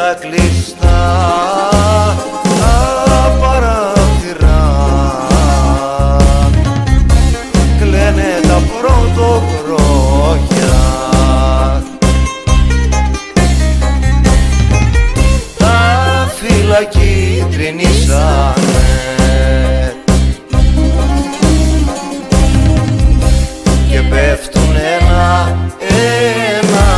τα κλειστά τα παράθυρα κλαίνε τα πρωτοκρόγια, τα φύλλα κίτρινήσανε και πέφτουν ένα-ένα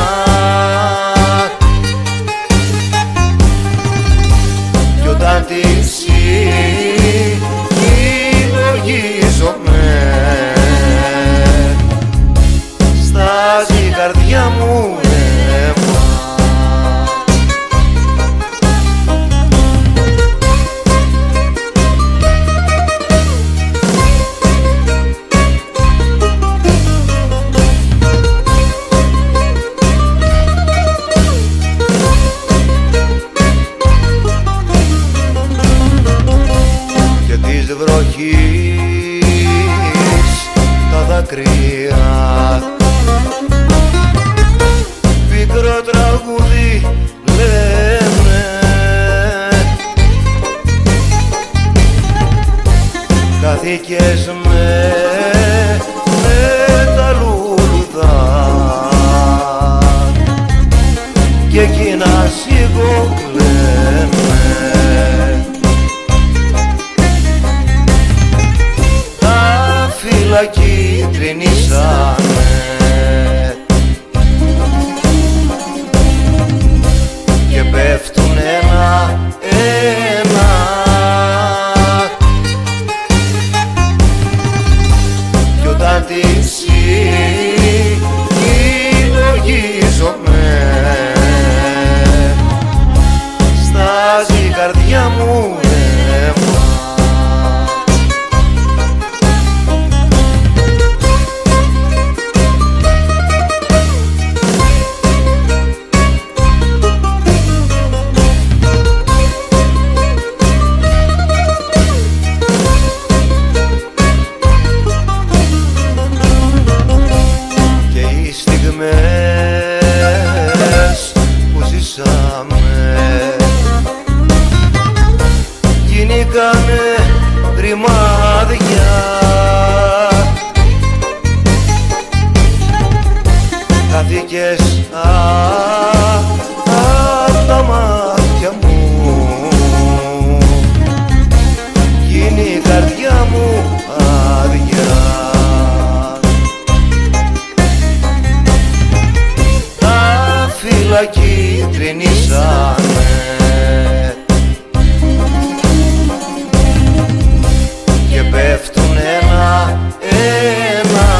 κι όταν τη συλλογίζομαι στάζει η καρδιά μου αίμα. Βροχής τα δάκρυα πικρό τραγούδι λένε, καθήκες με τα λουλουδά και εκείνα σιγοκλαίνε. Τα κίτρινήσανε και πέφτουν ένα-ένα κι όταν τη συλλογίζομαι στάζει η καρδιά μου αίμα. Που ζήσαμε γίνηκανε ρημάδια, καθήκες απ' τα μάτια μου, γίνει η καρδιά μου άδεια. Τα κίτρινήσανε και πέφτουν ένα-ένα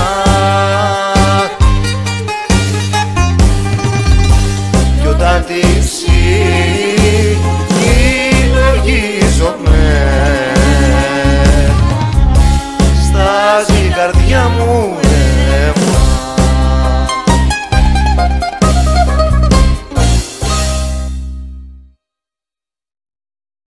κι όταν τη